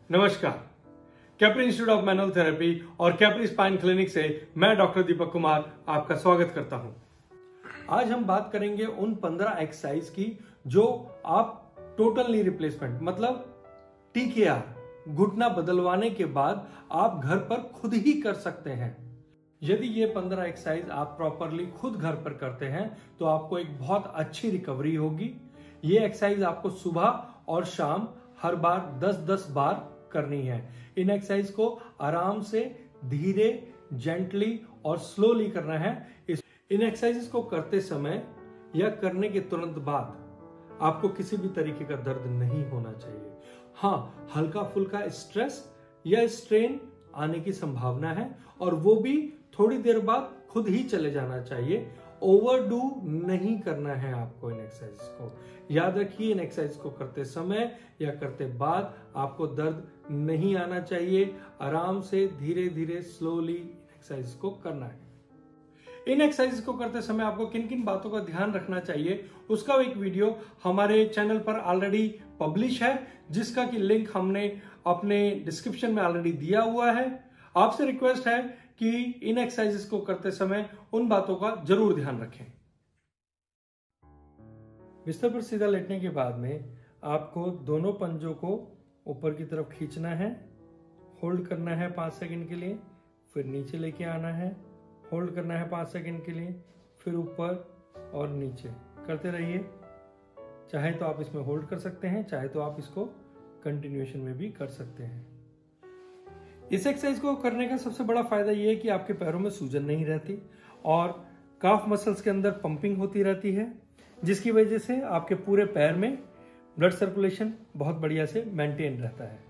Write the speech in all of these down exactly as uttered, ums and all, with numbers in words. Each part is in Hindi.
नमस्कार। Capri Institute of Manual Therapy और कैप्री स्पाइन क्लिनिक से मैं डॉक्टर दीपक कुमार आपका स्वागत करता हूं। आज हम बात करेंगे उन पंद्रह एक्सरसाइज की जो आप टोटल नी रिप्लेसमेंट मतलब टी के आर घुटना बदलवाने के बाद आप घर पर खुद ही कर सकते हैं। यदि ये पंद्रह एक्सरसाइज आप प्रॉपरली खुद घर पर करते हैं तो आपको एक बहुत अच्छी रिकवरी होगी। ये एक्सरसाइज आपको सुबह और शाम हर बार दस दस बार करनी है। इन एक्सरसाइज को आराम से, धीरे, जेंटली और स्लोली करना है। इस इन एक्सरसाइजेस को करते समय या करने के तुरंत बाद आपको किसी भी तरीके का दर्द नहीं होना चाहिए। हाँ, हल्का फुल्का स्ट्रेस या स्ट्रेन आने की संभावना है और वो भी थोड़ी देर बाद खुद ही चले जाना चाहिए। ओवरडू नहीं करना है आपको। इन एक्सरसाइज को याद रखिए, इन एक्सरसाइज को करते समय या करते बाद आपको दर्द नहीं आना चाहिए। आराम से, धीरे धीरे, स्लोली एक्सरसाइज को करना है। इन एक्सरसाइज को करते समय आपको किन किन बातों का ध्यान रखना चाहिए उसका एक वीडियो हमारे चैनल पर ऑलरेडी पब्लिश है, जिसका की लिंक हमने अपने डिस्क्रिप्शन में ऑलरेडी दिया हुआ है। आपसे रिक्वेस्ट है कि इन एक्सरसाइजेस को करते समय उन बातों का जरूर ध्यान रखें। बिस्तर पर सीधा लेटने के बाद में आपको दोनों पंजों को ऊपर की तरफ खींचना है, होल्ड करना है पाँच सेकंड के लिए, फिर नीचे लेके आना है, होल्ड करना है पाँच सेकंड के लिए, फिर ऊपर और नीचे करते रहिए। चाहे तो आप इसमें होल्ड कर सकते हैं, चाहे तो आप इसको कंटिन्यूएशन में भी कर सकते हैं। इस एक्सरसाइज को करने का सबसे बड़ा फायदा यह है कि आपके पैरों में सूजन नहीं रहती और काफ मसल्स के अंदर पंपिंग होती रहती है, जिसकी वजह से आपके पूरे पैर में ब्लड सर्कुलेशन बहुत बढ़िया से मेंटेन रहता है।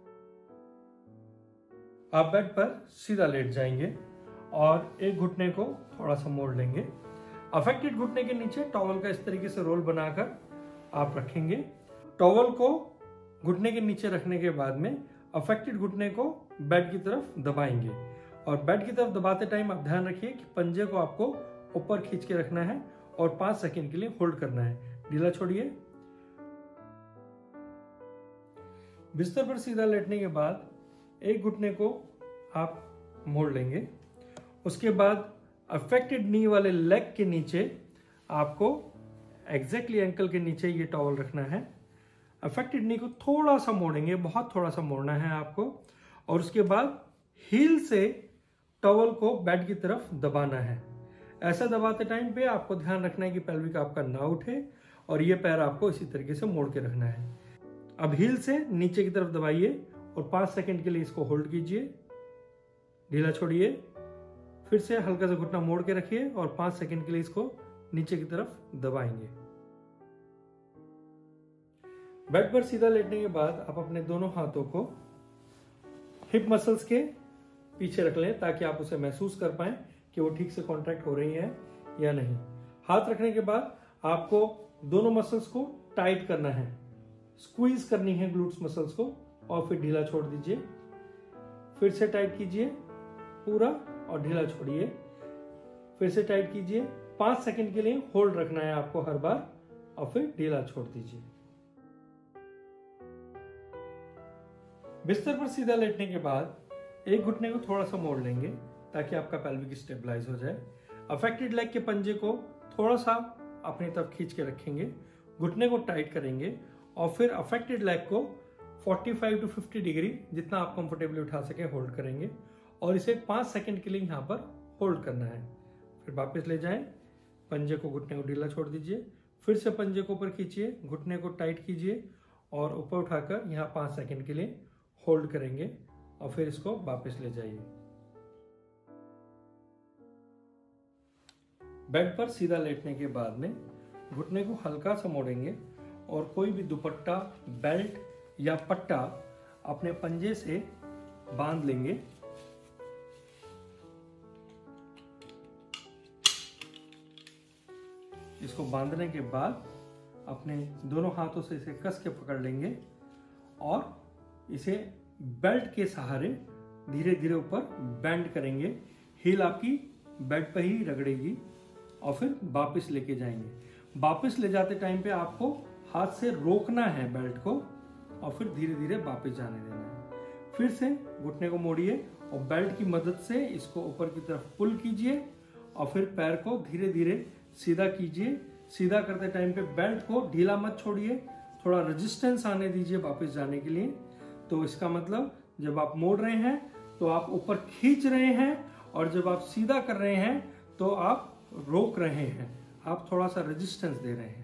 आप बेड पर सीधा लेट जाएंगे और एक घुटने को थोड़ा सा मोड़ लेंगे। अफेक्टेड घुटने के नीचे टॉवल का इस तरीके से रोल बनाकर आप रखेंगे। टॉवल को घुटने के नीचे रखने के बाद में अफेक्टेड घुटने को बेड की तरफ दबाएंगे और बेड की तरफ दबाते टाइम आप ध्यान रखिए कि पंजे को आपको ऊपर खींच के रखना है और पांच सेकंड के लिए होल्ड करना है। ढीला छोड़िए। बिस्तर पर सीधा लेटने के बाद एक घुटने को आप मोड़ लेंगे। उसके बाद अफेक्टेड नी वाले लेग के नीचे आपको एग्जैक्टली एंकल के नीचे ये टॉवल रखना है। अफेक्टेड नी को थोड़ा सा मोड़ेंगे, बहुत थोड़ा सा मोड़ना है आपको, और उसके बाद हील से टॉवल को बेड की तरफ दबाना है। ऐसा दबाते टाइम पे आपको ध्यान रखना है कि पेल्विक आपका ना उठे और ये पैर आपको इसी तरीके से मोड़ के रखना है। अब हील से नीचे की तरफ दबाइए और पांच सेकंड के लिए इसको होल्ड कीजिए। ढीला छोड़िए। फिर से हल्का सा घुटना मोड़ के रखिए और पांच सेकंड के लिए इसको नीचे की तरफ दबाएंगे। बेड पर सीधा लेटने के बाद आप अपने दोनों हाथों को हिप मसल्स के पीछे रख लें ताकि आप उसे महसूस कर पाएं कि वो ठीक से कॉन्ट्रैक्ट हो रही है या नहीं। हाथ रखने के बाद आपको दोनों मसल्स को टाइट करना है, स्क्वीज करनी है ग्लूट्स मसल्स को, और फिर ढीला छोड़ दीजिए। फिर से टाइट कीजिए पूरा और ढीला छोड़िए। फिर से टाइट कीजिए। पांच सेकंड के लिए होल्ड रखना है आपको हर बार और फिर ढीला छोड़ दीजिए। बिस्तर पर सीधा लेटने के बाद एक घुटने को थोड़ा सा मोड़ लेंगे ताकि आपका पेल्विक स्टेबलाइज हो जाए। अफेक्टेड लेग के पंजे को थोड़ा सा अपनी तरफ खींच के रखेंगे, घुटने को टाइट करेंगे और फिर अफेक्टेड लेग को पैंतालीस टू पचास डिग्री जितना आप कंफर्टेबली उठा सके होल्ड करेंगे और इसे पांच सेकंड के लिए यहाँ पर होल्ड करना है। फिर वापस ले जाएं, पंजे को, घुटने को ढीला छोड़ दीजिए। फिर से पंजे को ऊपर खींचिए, घुटने को टाइट कीजिए और ऊपर उठाकर यहाँ पांच सेकंड के लिए होल्ड करेंगे और फिर इसको वापस ले जाइए। बेड पर सीधा लेटने के बाद में घुटने को हल्का सा मोड़ेंगे और कोई भी दुपट्टा, बेल्ट या पट्टा अपने पंजे से बांध लेंगे। इसको बांधने के बाद अपने दोनों हाथों से इसे कस के पकड़ लेंगे और इसे बेल्ट के सहारे धीरे धीरे ऊपर बेंड करेंगे। हील आपकी बेड पर ही रगड़ेगी और फिर वापस लेके जाएंगे। वापस ले जाते टाइम पे आपको हाथ से रोकना है बेल्ट को और फिर धीरे धीरे वापस जाने देना है। फिर से घुटने को मोड़िए और बेल्ट की मदद से इसको ऊपर की तरफ पुल कीजिए और फिर पैर को धीरे धीरे सीधा कीजिए। सीधा करते टाइम पे बेल्ट को ढीला मत छोड़िए, थोड़ा रेजिस्टेंस आने दीजिए वापस जाने के लिए। तो इसका मतलब जब आप मोड़ रहे हैं तो आप ऊपर खींच रहे हैं और जब आप सीधा कर रहे हैं तो आप रोक रहे हैं, आप थोड़ा सा रेजिस्टेंस दे रहे हैं।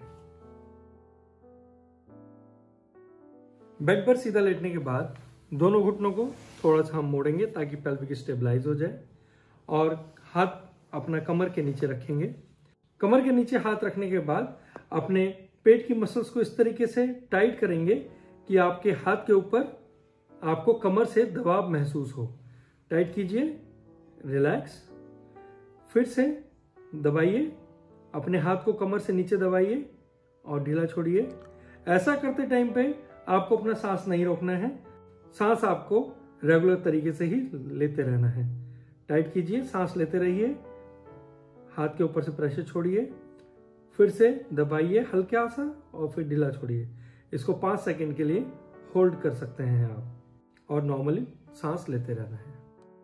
बेड पर सीधा लेटने के बाद दोनों घुटनों को थोड़ा सा हम मोड़ेंगे ताकि पेल्विक स्टेबलाइज हो जाए और हाथ अपना कमर के नीचे रखेंगे। कमर के नीचे हाथ रखने के बाद अपने पेट की मसल्स को इस तरीके से टाइट करेंगे कि आपके हाथ के ऊपर आपको कमर से दबाव महसूस हो। टाइट कीजिए, रिलैक्स, फिर से दबाइए, अपने हाथ को कमर से नीचे दबाइए और ढीला छोड़िए। ऐसा करते टाइम पे आपको अपना सांस नहीं रोकना है, सांस आपको रेगुलर तरीके से ही लेते रहना है। टाइट कीजिए, सांस लेते रहिए, हाथ के ऊपर से प्रेशर छोड़िए, फिर से दबाइए हल्का सा और फिर ढीला छोड़िए। इसको पांच सेकंड के लिए होल्ड कर सकते हैं आप और नॉर्मली सांस लेते रहना है।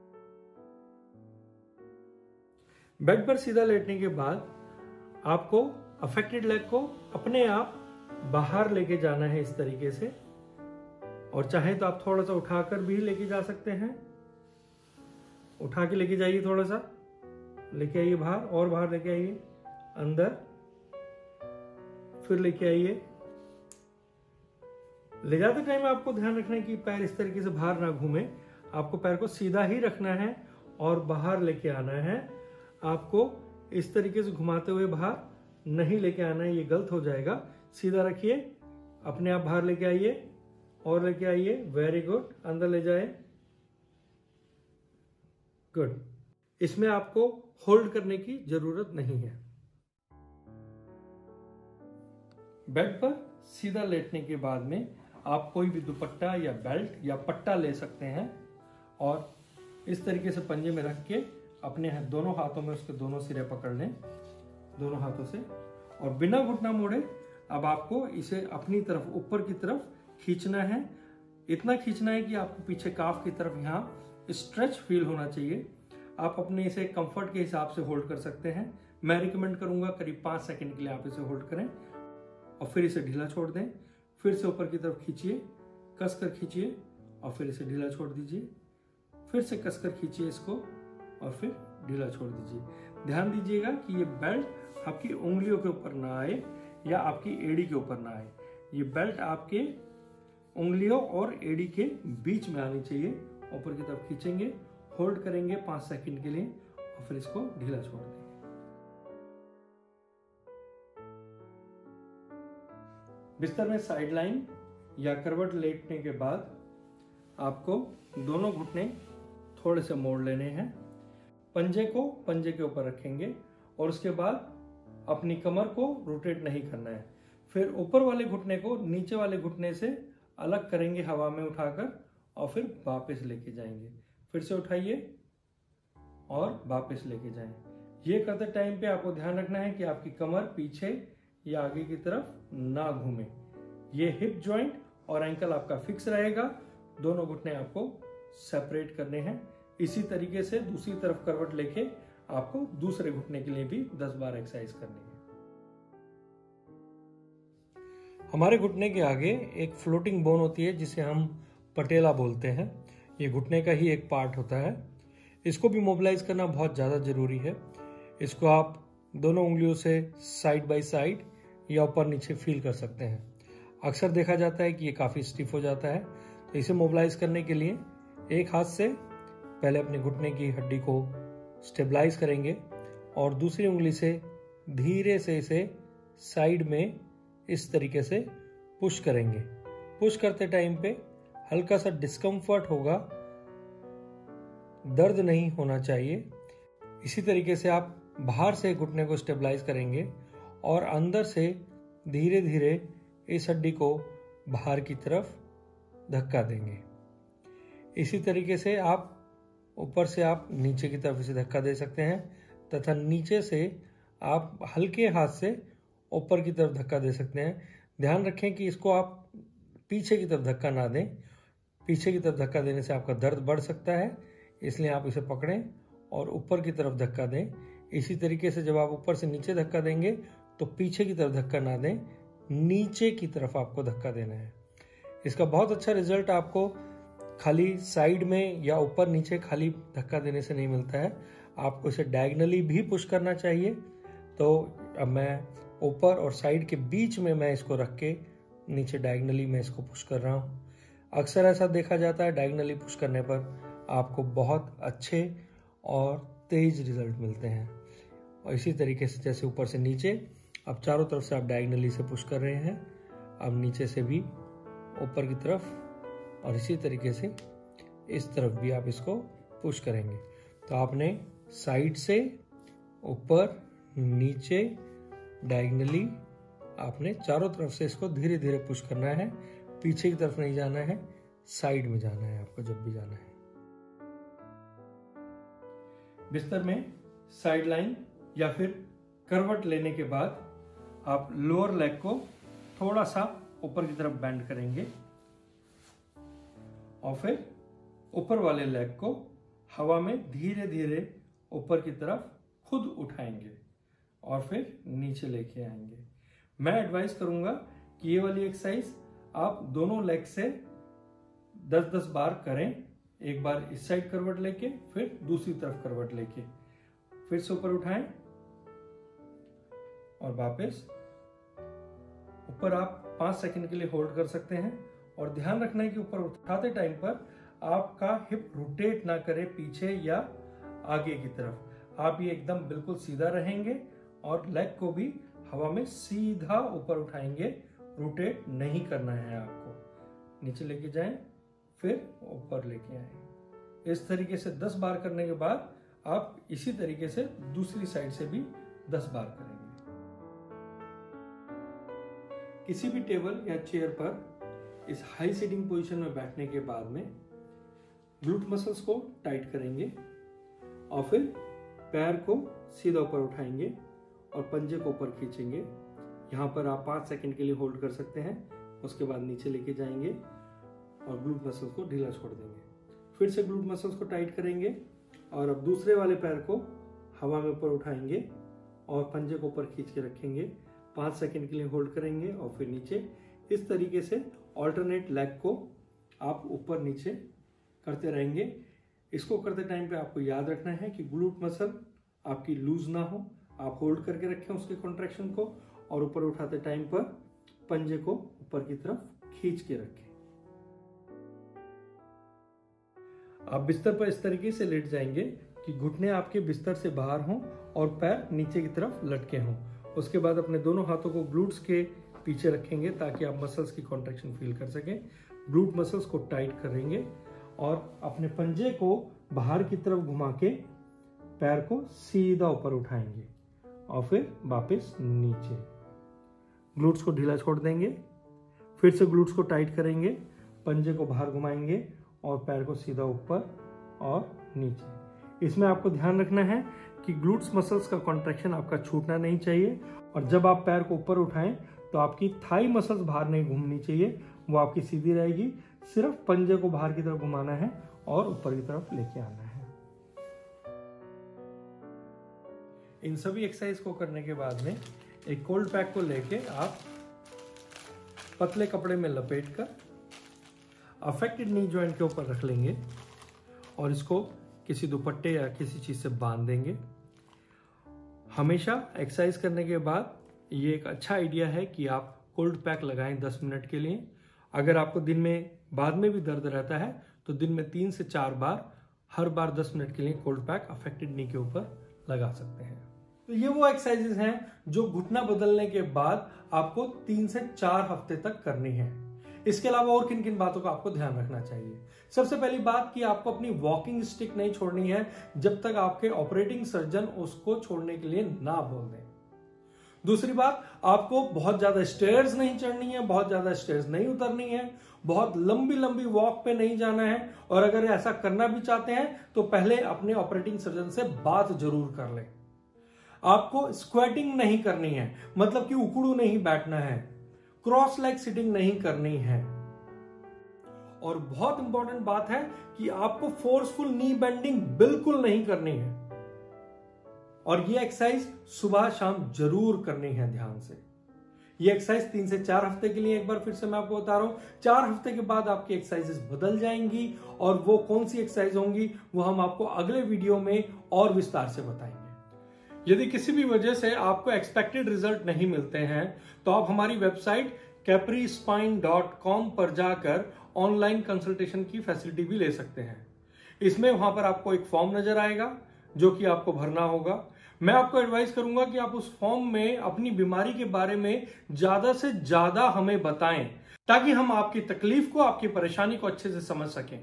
बेड पर सीधा लेटने के बाद आपको अफेक्टेड लेग को अपने आप बाहर लेके जाना है इस तरीके से, और चाहे तो आप थोड़ा सा उठाकर भी लेके जा सकते हैं। उठा के लेके जाइए, थोड़ा सा लेके आइए बाहर और बाहर लेके आइए, अंदर, फिर लेके आइए। ले जाते टाइम आपको ध्यान रखना है कि पैर इस तरीके से बाहर ना घूमे, आपको पैर को सीधा ही रखना है और बाहर लेके आना है। आपको इस तरीके से घुमाते हुए बाहर नहीं लेके आना है, ये गलत हो जाएगा। सीधा रखिए, अपने आप बाहर लेके आइए और लेके आइए, वेरी गुड, अंदर ले जाए, गुड। इसमें आपको होल्ड करने की जरूरत नहीं है। बेड पर सीधा लेटने के बाद में आप कोई भी दुपट्टा या बेल्ट या पट्टा ले सकते हैं और इस तरीके से पंजे में रख के अपने दोनों हाथों में उसके दोनों सिरे पकड़ लें, दोनों हाथों से, और बिना घुटना मोड़े अब आपको इसे अपनी तरफ ऊपर की तरफ खींचना है। इतना खींचना है कि आपको पीछे काफ की तरफ यहाँ स्ट्रेच फील होना चाहिए। आप अपने इसे कंफर्ट के हिसाब से होल्ड कर सकते हैं। मैं रिकमेंड करूंगा करीब पाँच सेकंड के लिए आप इसे होल्ड करें और फिर इसे ढीला छोड़ दें। फिर से ऊपर की तरफ खींचिए, कसकर खींचिए और फिर इसे ढीला छोड़ दीजिए। फिर से कसकर खींचिए इसको और फिर ढीला छोड़ दीजिए। ध्यान दीजिएगा कि ये बेल्ट आपकी उंगलियों के ऊपर ना आए या आपकी एड़ी के ऊपर ना आए। ये बेल्ट आपके उंगलियों और एड़ी के बीच में आनी चाहिए। ऊपर की तरफ खींचेंगे, होल्ड करेंगे पांच सेकंड के लिए और फिर इसको ढीला छोड़ देंगे। बिस्तर में साइड लाइन या करवट लेटने के बाद आपको दोनों घुटने थोड़े से मोड़ लेने हैं। पंजे को पंजे के ऊपर रखेंगे और उसके बाद अपनी कमर को रोटेट नहीं करना है। फिर ऊपर वाले घुटने को नीचे वाले घुटने से अलग करेंगे हवा में उठाकर और फिर वापस लेके जाएंगे। फिर से उठाइए और वापस लेके जाएं। ये करते टाइम पे आपको ध्यान रखना है कि आपकी कमर पीछे या आगे की तरफ ना घूमे। ये हिप जॉइंट और एंकल आपका फिक्स रहेगा। दोनों घुटने आपको सेपरेट करने हैं। इसी तरीके से दूसरी तरफ करवट लेके आपको दूसरे घुटने के लिए भी दस बार एक्सरसाइज करनी है। हमारे घुटने के आगे एक फ्लोटिंग बोन होती है जिसे हम पटेला बोलते हैं। ये घुटने का ही एक पार्ट होता है। इसको भी मोबिलाइज करना बहुत ज़्यादा जरूरी है। इसको आप दोनों उंगलियों से साइड बाय साइड या ऊपर नीचे फील कर सकते हैं। अक्सर देखा जाता है कि ये काफ़ी स्टिफ हो जाता है, तो इसे मोबिलाइज करने के लिए एक हाथ से पहले अपने घुटने की हड्डी को स्टेबलाइज करेंगे और दूसरी उंगली से धीरे से इसे साइड में इस तरीके से पुश करेंगे। पुश करते टाइम पे हल्का सा डिस्कम्फर्ट होगा, दर्द नहीं होना चाहिए। इसी तरीके से आप बाहर से घुटने को स्टेबलाइज करेंगे और अंदर से धीरे धीरे इस हड्डी को बाहर की तरफ धक्का देंगे। इसी तरीके से आप ऊपर से आप नीचे की तरफ इसे धक्का दे सकते हैं तथा नीचे से आप हल्के हाथ से ऊपर की तरफ धक्का दे सकते हैं। ध्यान रखें कि इसको आप पीछे की तरफ धक्का ना दें, पीछे की तरफ धक्का देने से आपका दर्द बढ़ सकता है, इसलिए आप इसे पकड़ें और ऊपर की तरफ धक्का दें। इसी तरीके से जब आप ऊपर से नीचे धक्का देंगे तो पीछे की तरफ धक्का ना दें, नीचे की तरफ आपको धक्का देना है। इसका बहुत अच्छा रिजल्ट आपको खाली साइड में या ऊपर नीचे खाली धक्का देने से नहीं मिलता है, आपको इसे डायगनली भी पुश करना चाहिए। तो अब मैं ऊपर और साइड के बीच में मैं इसको रख के नीचे डायगनली मैं इसको पुश कर रहा हूँ। अक्सर ऐसा देखा जाता है डायगनली पुश करने पर आपको बहुत अच्छे और तेज रिजल्ट मिलते हैं। और इसी तरीके से जैसे ऊपर से नीचे, अब चारों तरफ से आप डायगनली से पुश कर रहे हैं, अब नीचे से भी ऊपर की तरफ और इसी तरीके से इस तरफ भी आप इसको पुश करेंगे। तो आपने साइड से ऊपर नीचे डायगनली आपने चारों तरफ से इसको धीरे धीरे पुश करना है। पीछे की तरफ नहीं जाना है, साइड में जाना है आपको जब भी जाना है। बिस्तर में साइड लाइन या फिर करवट लेने के बाद आप लोअर लेग को थोड़ा सा ऊपर की तरफ बेंड करेंगे और फिर ऊपर वाले लेग को हवा में धीरे धीरे ऊपर की तरफ खुद उठाएंगे और फिर नीचे लेके आएंगे। मैं एडवाइस करूंगा कि ये वाली एक्सरसाइज आप दोनों लेग से दस दस बार करें। एक बार इस साइड करवट लेके फिर दूसरी तरफ करवट लेके फिर से ऊपर उठाएं और वापस ऊपर आप पांच सेकंड के लिए होल्ड कर सकते हैं। और ध्यान रखना है कि ऊपर उठाते टाइम पर आपका हिप रोटेट ना करे पीछे या आगे की तरफ। आप ये एकदम बिल्कुल सीधा रहेंगे और लेग को भी हवा में सीधा ऊपर उठाएंगे, रोटेट नहीं करना है आपको। नीचे लेके जाएं फिर ऊपर लेके आए। इस तरीके से दस बार करने के बाद आप इसी तरीके से दूसरी साइड से भी दस बार करेंगे। किसी भी टेबल या चेयर पर इस हाई सिटिंग पोजीशन में बैठने के बाद में ग्लूट मसल्स को टाइट करेंगे और फिर पैर को सीधा ऊपर उठाएंगे और पंजे को ऊपर खींचेंगे। यहाँ पर आप पाँच सेकंड के लिए होल्ड कर सकते हैं, उसके बाद नीचे लेके जाएंगे और ग्लूट मसल्स को ढीला छोड़ देंगे। फिर से ग्लूट मसल्स को टाइट करेंगे और अब दूसरे वाले पैर को हवा में ऊपर उठाएंगे और पंजे को ऊपर खींच के रखेंगे। पाँच सेकंड के लिए होल्ड करेंगे और फिर नीचे। इस तरीके से ऑल्टरनेट लेग को आप ऊपर नीचे करते रहेंगे। इसको करते टाइम पे आपको याद रखना है कि ग्लूट मसल आपकी लूज ना हो, आप होल्ड करके रखें उसके कॉन्ट्रैक्शन को और ऊपर उठाते टाइम पर पंजे को ऊपर की तरफ खींच के रखें। आप बिस्तर पर इस तरीके से लेट जाएंगे कि घुटने आपके बिस्तर से बाहर हों और पैर नीचे की तरफ लटके हों। उसके बाद अपने दोनों हाथों को ग्लूट्स के पीछे रखेंगे ताकि आप मसल्स की कॉन्ट्रैक्शन फील कर सकें। ग्लूट मसल्स को टाइट करेंगे और अपने पंजे को बाहर की तरफ घुमा के पैर को सीधा ऊपर उठाएंगे और फिर वापस नीचे। ग्लूट्स को ढीला छोड़ देंगे, फिर से ग्लूट्स को टाइट करेंगे, पंजे को बाहर घुमाएंगे और पैर को सीधा ऊपर और नीचे। इसमें आपको ध्यान रखना है कि ग्लूट्स मसल्स का कॉन्ट्रैक्शन आपका छूटना नहीं चाहिए और जब आप पैर को ऊपर उठाएं तो आपकी थाई मसल्स बाहर नहीं घूमनी चाहिए, वो आपकी सीधी रहेगी। सिर्फ पंजे को बाहर की तरफ घुमाना है और ऊपर की तरफ लेके आना है। इन सभी एक्सरसाइज को करने के बाद में एक कोल्ड पैक को लेके आप पतले कपड़े में लपेट कर अफेक्टेड नी जॉइंट के ऊपर रख लेंगे और इसको किसी दुपट्टे या किसी चीज से बांध देंगे। हमेशा एक्सरसाइज करने के बाद ये एक अच्छा आइडिया है कि आप कोल्ड पैक लगाएं दस मिनट के लिए। अगर आपको दिन में बाद में भी दर्द रहता है तो दिन में तीन से चार बार हर बार दस मिनट के लिए कोल्ड पैक अफेक्टेड नी के ऊपर लगा सकते हैं। तो ये वो एक्सरसाइजेस हैं जो घुटना बदलने के बाद आपको तीन से चार हफ्ते तक करनी है। इसके अलावा और किन किन बातों का आपको ध्यान रखना चाहिए। सबसे पहली बात कि आपको अपनी वॉकिंग स्टिक नहीं छोड़नी है जब तक आपके ऑपरेटिंग सर्जन उसको छोड़ने के लिए ना बोल दें। दूसरी बात, आपको बहुत ज्यादा स्टेयर्स नहीं चढ़नी है, बहुत ज्यादा स्टेयर्स नहीं उतरनी है, बहुत लंबी लंबी वॉक पे नहीं जाना है और अगर ऐसा करना भी चाहते हैं तो पहले अपने ऑपरेटिंग सर्जन से बात जरूर कर लें। आपको स्क्वेटिंग नहीं करनी है, मतलब कि उकड़ू नहीं बैठना है, क्रॉस लेग सिटिंग नहीं करनी है और बहुत इंपॉर्टेंट बात है कि आपको फोर्सफुल नी बेंडिंग बिल्कुल नहीं करनी है, और ये एक्सरसाइज सुबह शाम जरूर करनी है ध्यान से। ये एक्सरसाइज तीन से चार हफ्ते के लिए, एक बार फिर से मैं आपको बता रहा हूं, चार हफ्ते के बाद आपकी एक्सरसाइजेस बदल जाएंगी, और वो कौन सी एक्सरसाइज होंगी वो हम आपको अगले वीडियो में और विस्तार से बताएंगे। यदि किसी भी वजह से आपको एक्सपेक्टेड रिजल्ट नहीं मिलते हैं तो आप हमारी website Capri Spine dot com पर जाकर ऑनलाइन कंसल्टेशन की फैसिलिटी भी ले सकते हैं। इसमें वहां पर आपको एक फॉर्म नजर आएगा जो कि आपको भरना होगा। मैं आपको एडवाइस करूंगा कि आप उस फॉर्म में अपनी बीमारी के बारे में ज्यादा से ज्यादा हमें बताएं, ताकि हम आपकी तकलीफ को, आपकी परेशानी को अच्छे से समझ सकें,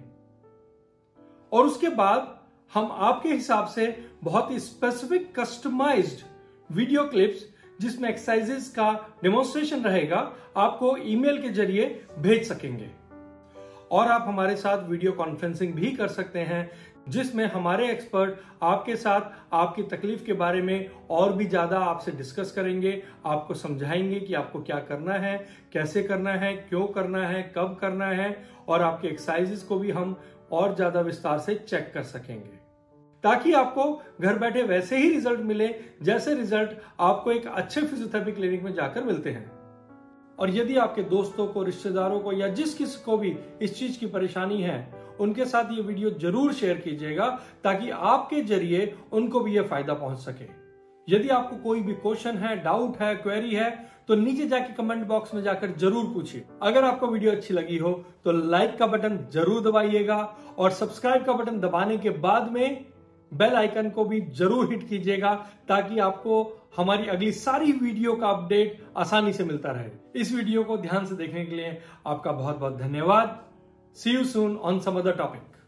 और उसके बाद हम आपके हिसाब से बहुत ही स्पेसिफिक कस्टमाइज्ड वीडियो क्लिप्स जिसमें एक्सरसाइजेस का डेमोन्स्ट्रेशन रहेगा आपको ईमेल के जरिए भेज सकेंगे। और आप हमारे साथ वीडियो कॉन्फ्रेंसिंग भी कर सकते हैं, जिसमें हमारे एक्सपर्ट आपके साथ आपकी तकलीफ के बारे में और भी ज्यादा आपसे डिस्कस करेंगे, आपको समझाएंगे कि आपको क्या करना है, कैसे करना है, क्यों करना है, कब करना है, और आपके एक्सरसाइजेस को भी हम और ज्यादा विस्तार से चेक कर सकेंगे, ताकि आपको घर बैठे वैसे ही रिजल्ट मिले जैसे रिजल्ट आपको एक अच्छे फिजियोथेरेपी क्लिनिक में जाकर मिलते हैं। और यदि आपके दोस्तों को, रिश्तेदारों को या जिस किसी को भी इस चीज की परेशानी है, उनके साथ ये वीडियो जरूर शेयर कीजिएगा, ताकि आपके जरिए उनको भी ये फायदा पहुंच सके। यदि आपको कोई भी क्वेश्चन है, डाउट है, क्वेरी है, तो नीचे जाके कमेंट बॉक्स में जाकर जरूर पूछिए। अगर आपको वीडियो अच्छी लगी हो तो लाइक का बटन जरूर दबाइएगा, और सब्सक्राइब का बटन दबाने के बाद में बेल आइकन को भी जरूर हिट कीजिएगा, ताकि आपको हमारी अगली सारी वीडियो का अपडेट आसानी से मिलता रहे। इस वीडियो को ध्यान से देखने के लिए आपका बहुत बहुत धन्यवाद। See you soon on some other topic.